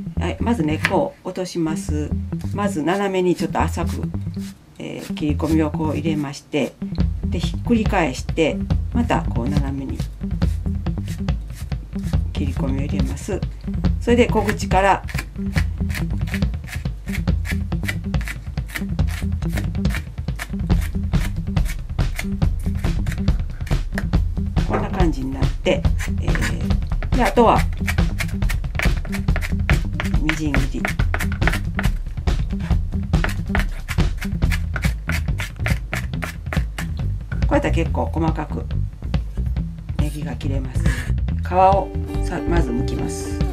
はい、まず根っこを落とします。まず斜めにちょっと浅く、切り込みをこう入れまして、でひっくり返してまたこう斜めに切り込みを入れます。それで小口からこんな感じになって、であとはみじん切り。こうやったら結構細かくネギが切れます。皮をまず剥きます。